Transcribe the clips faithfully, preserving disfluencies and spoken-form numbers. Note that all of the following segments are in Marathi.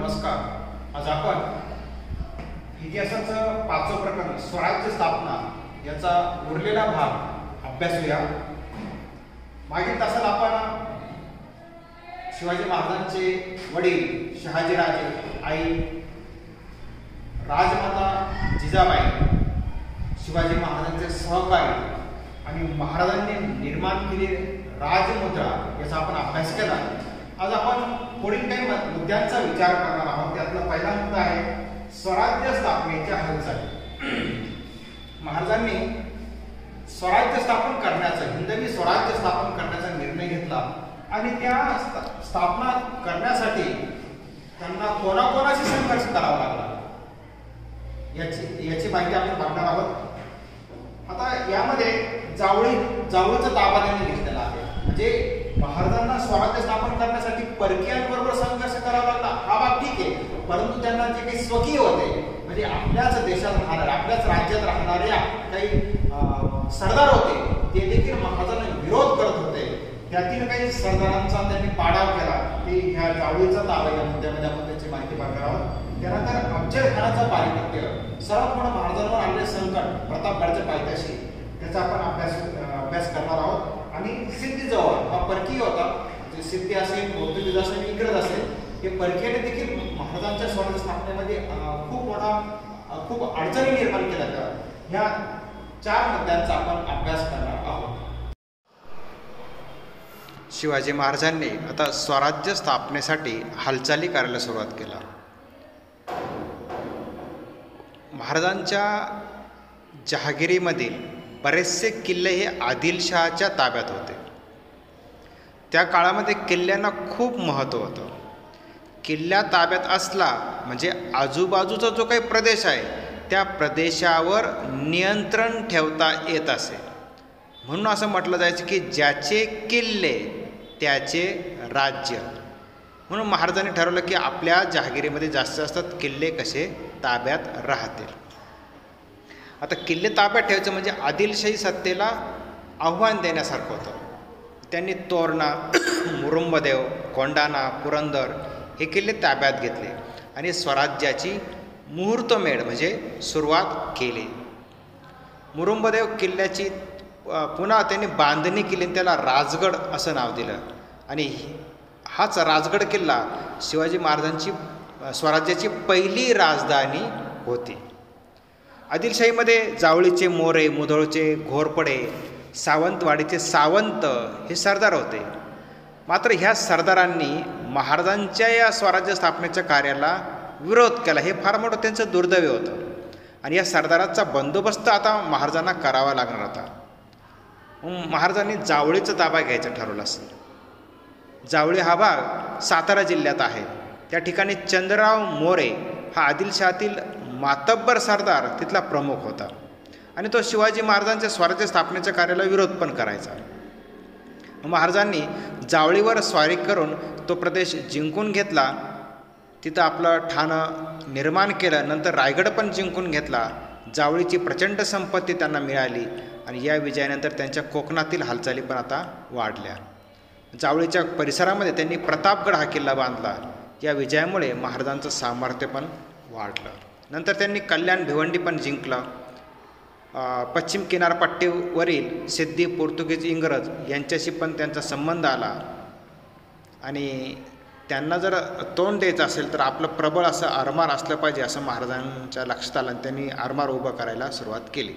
नमस्कार. आज आपण इतिहासाचं पाचवं प्रकरण स्वराज्य स्थापना याचा उरलेला भाग अभ्यासूया. मागील तासात आपण शिवाजी महाराजांचे वडील शहाजीराजे, आई राजमाता जिजाबाई, शिवाजी महाराजांचे सहकारी आणि महाराजांनी निर्माण केलेली राजमुद्रा याचा आपण अभ्यास केला. आज आपण पुढील काही मुद्द्यांचा विचार करणार आहोत. त्यातला पहिला मुद्दा आहे स्वराज्य स्थापनेच्या हालचाली. महाराजांनी स्वराज्य स्थापन करण्याचा हिंदवी स्वराज्य स्थापन करण्याचा निर्णय घेतला आणि त्या स्थापना करण्यासाठी त्यांना कोणाकोणाशी संघर्ष करावा लागला याची याची माहिती आपण बघणार आहोत. आता यामध्ये जावळी जावळीचा ताबा त्यांनी घेतलेला आहे. म्हणजे महाराजांना स्वराज्य स्थापन करण्यासाठी परकीयांबरोबर संघर्ष करावा लागला हा भाग ठीक आहे, परंतु त्यांना जे काही स्वकीय होते म्हणजे आपल्याच देशात राहणारे आपल्याच राज्यात राहणारे काही सरदार होते ते देखील महाराजांना विरोध करत होते. त्यातील काही सरदारांचा त्यांनी पाडाव केला. ते ह्या जावळीचा ताबा या मुद्द्यामध्ये आपण त्याची माहिती बघणार आहोत. त्यानंतर अफजल खानाचा पारिपत्य, सर्वात मोठं महाराजांवर आलेले संकट प्रतापगडच्या पायथ्याशी, त्याचा आपण अभ्यास अभ्यास करणार आहोत. आणि सिद्धी जवळ हा परकीय होता. म्हणजे सिद्धी असेल, पोर्तुगीज असेल, इंग्रज असेल, हे परकीयाने देखील महाराजांच्या स्वराज्य स्थापनेमध्ये खूप मोठा खूप अडचणी निर्माण केल्या. तर ह्या चार मुद्द्यांचा आपण अभ्यास करणार आहोत. शिवाजी महाराजांनी आता स्वराज्य स्थापनेसाठी हालचाली करायला सुरुवात केला. महाराजांच्या जहागिरीमधील बरेचसे किल्ले हे आदिलशहाच्या ताब्यात होते. त्या काळामध्ये किल्ल्यांना खूप महत्त्व होतं. किल्ला ताब्यात असला म्हणजे आजूबाजूचा जो काही प्रदेश आहे त्या प्रदेशावर नियंत्रण ठेवता येत असे. म्हणून असं म्हटलं जायचं की ज्याचे किल्ले त्याचे राज्य. म्हणून महाराजांनी ठरवलं की आपल्या जहागिरीमध्ये जास्तीत जास्त किल्ले कसे ताब्यात राहतील. आता किल्ले ताब्यात ठेवायचं म्हणजे आदिलशाही सत्तेला आव्हान देण्यासारखं होतं. त्यांनी तोरणा, मुरुंबदेव, कोंढाणा, पुरंदर हे किल्ले ताब्यात घेतले आणि स्वराज्याची मुहूर्तमेढ म्हणजे सुरुवात केली. मुरुंबदेव किल्ल्याची पुन्हा त्यांनी बांधणी केली आणि त्याला राजगड असं नाव दिलं. आणि हाच राजगड किल्ला शिवाजी महाराजांची स्वराज्याची पहिली राजधानी होती. आदिलशाहीमध्ये जावळीचे मोरे, मुधोळचे घोरपडे, सावंतवाडीचे सावंत हे सरदार होते. मात्र ह्या सरदारांनी महाराजांच्या या स्वराज्य स्थापनेच्या कार्याला विरोध केला. हे फार मोठं त्यांचं दुर्दैव होतं आणि या सरदाराचा बंदोबस्त आता महाराजांना करावा लागणार होता. महाराजांनी जावळीचा ताबा घ्यायचा ठरवला असेल. जावळी हा भाग सातारा जिल्ह्यात आहे. त्या ठिकाणी चंद्रराव मोरे हा आदिलशाहातील मातब्बर सरदार तिथला प्रमुख होता आणि तो शिवाजी महाराजांच्या स्वराज्य स्थापनेच्या कार्याला विरोध पण करायचा. महाराजांनी जावळीवर स्वारी करून तो प्रदेश जिंकून घेतला. तिथं आपलं ठाणं निर्माण केलं. नंतर रायगड पण जिंकून घेतला. जावळीची प्रचंड संपत्ती त्यांना मिळाली आणि या विजयानंतर त्यांच्या कोकणातील हालचाली पण आता वाढल्या. जावळीच्या परिसरामध्ये त्यांनी प्रतापगड हा किल्ला बांधला. या विजयामुळे महाराजांचं सामर्थ्य पण वाढलं. नंतर त्यांनी कल्याण भिवंडी पण जिंकलं. पश्चिम किनारपट्टीवरील सिद्धी, पोर्तुगीज, इंग्रज यांच्याशी पण त्यांचा संबंध आला आणि त्यांना जर तोंड द्यायचं असेल तर आपलं प्रबळ असं आरमार असलं पाहिजे असं महाराजांच्या लक्षात आलं आणि त्यांनी आरमार उभं करायला सुरुवात केली.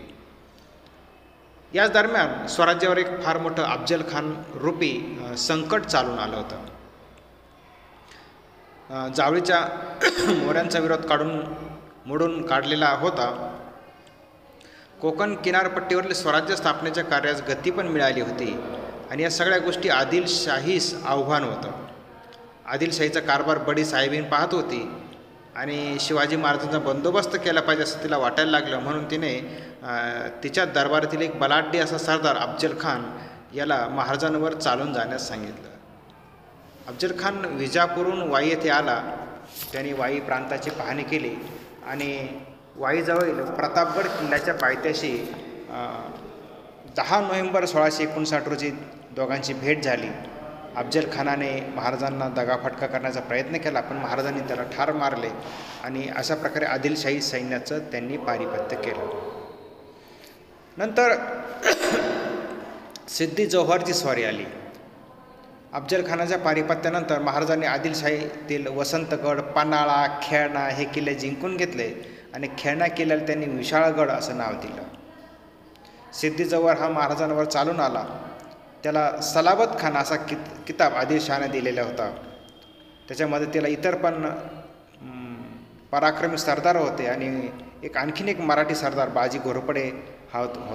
याच दरम्यान स्वराज्यावर एक फार मोठं अफजल खान रूपी संकट चालून आलं होतं. जावळीच्या मोऱ्यांचा विरोध काढून मोडून काढलेला होता. कोकण किनारपट्टीवरील स्वराज्य स्थापनेच्या कार्यास गती पण मिळाली होती आणि या सगळ्या गोष्टी आदिलशाहीस आव्हान होतं. आदिलशाहीचा कारभार बडी साहेबीन पाहत होती आणि शिवाजी महाराजांचा बंदोबस्त केला पाहिजे असं तिला वाटायला लागलं. म्हणून तिने तिच्या दरबारातील एक बलाढ्य असा सरदार अफजल खान याला महाराजांवर चालून जाण्यास सांगितलं. अफजल खान विजापूरहून वाई येथे आला. त्यांनी वाई प्रांताची पाहणी केली आणि वाईजवळील प्रतापगड किल्ल्याच्या पायथ्याशी दहा नोव्हेंबर सोळाशे एकोणसाठ रोजी दोघांची भेट झाली अफजल खानाने महाराजांना दगाफटका करण्याचा प्रयत्न केला, पण महाराजांनी त्याला ठार मारले आणि अशा प्रकारे आदिलशाही सैन्याचं त्यांनी पारिपत्य केलं. नंतर सिद्दी जोहरची स्वारी आली. अफजल खानाच्या पारिपत्यानंतर महाराजांनी आदिलशाहीतील वसंतगड, पन्हाळा, खेळणा हे किल्ले जिंकून घेतले आणि खेळणा किल्ल्याला त्यांनी विशाळगड असं नाव दिलं. सिद्दी जोहर हा महाराजांवर चालून आला. त्याला सलाबत खान असा कित किताब आदिलशहाने दिलेला होता. त्याच्या मदतीला इतर पण पराक्रमी सरदार होते आणि एक आणखीन एक मराठी सरदार बाजी घोरपडे हा होता.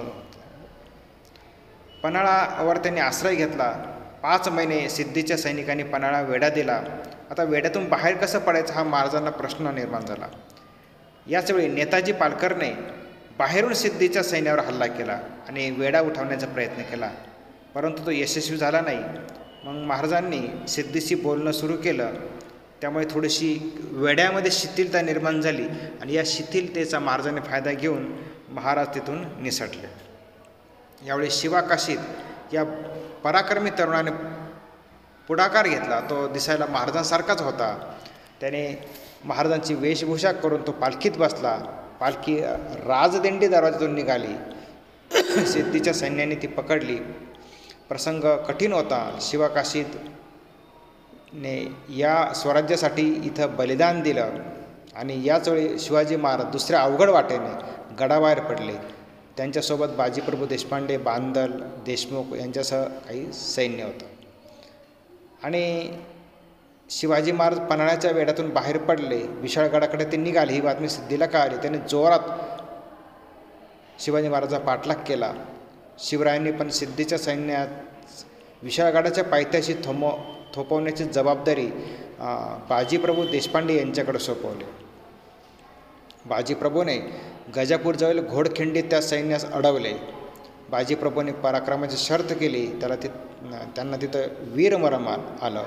पन्हाळावर त्यांनी आश्रय घेतला. पाच महिने सिद्धीच्या सैनिकांनी पन्हाळा वेढा दिला. आता वेढ्यातून बाहेर कसं पडायचं हा महाराजांना प्रश्न निर्माण झाला. याचवेळी नेताजी पालकरने बाहेरून सिद्धीच्या सैन्यावर हल्ला केला आणि वेढा उठवण्याचा प्रयत्न केला, परंतु तो यशस्वी झाला नाही. मग महाराजांनी सिद्धीशी बोलणं सुरू केलं. त्यामुळे थोडीशी वेढ्यामध्ये शिथिलता निर्माण झाली आणि या शिथिलतेचा महाराजांनी फायदा घेऊन महाराज तिथून निसटले. यावेळी शिवाकाशीत या पराक्रमी तरुणाने पुढाकार घेतला. तो दिसायला महाराजांसारखाच होता. त्याने महाराजांची वेशभूषा करून तो पालखीत बसला. पालखी राजदिंडी दरवाजातून निघाली. सिद्धीच्या सैन्याने ती पकडली. प्रसंग कठीण होता. शिवाकाशीत ने या स्वराज्यासाठी इथं बलिदान दिलं आणि याचवेळी शिवाजी महाराज दुसऱ्या अवघड वाटेने गडाबाहेर पडले. त्यांच्यासोबत बाजीप्रभू देशपांडे, बांदल, देशमुख यांच्यासह काही सैन्य होतं आणि शिवाजी महाराज पन्हाळ्याच्या वेढ्यातून बाहेर पडले. विशाळगडाकडे ते निघाले. ही बातमी सिद्धीला कळाली. त्याने जोरात शिवाजी महाराजांचा पाठलाग केला. शिवरायांनी पण सिद्धीच्या सैन्यात विशाळगडाच्या पायथ्याशी थोमो थोपवण्याची जबाबदारी बाजीप्रभू देशपांडे यांच्याकडे सोपवली. बाजीप्रभूने गजापूरजवळ घोडखिंडीत त्या सैन्यास अडवले. बाजीप्रभूने पराक्रमाची शर्त केली. त्याला ति त्यांना तिथं वीरमरण आलं.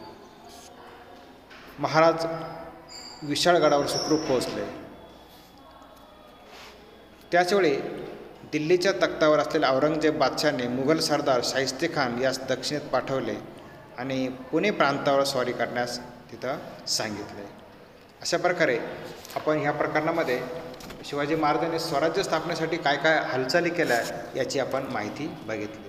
महाराज विशाळगडावर सुखरूप पोहोचले. त्याचवेळी दिल्लीच्या तख्तावर असलेल्या औरंगजेब बादशाहने मुघल सरदार शाहिस्तेखान यास दक्षिणेत पाठवले आणि पुणे प्रांतावर स्वारी करण्यास तिथं सांगितले. अशा प्रकारे आपण ह्या प्रकरणामध्ये शिवाजी महाराजांनी स्वराज्य स्थापनेसाठी काय काय हालचाली केल्या याची आपण माहिती बघितली.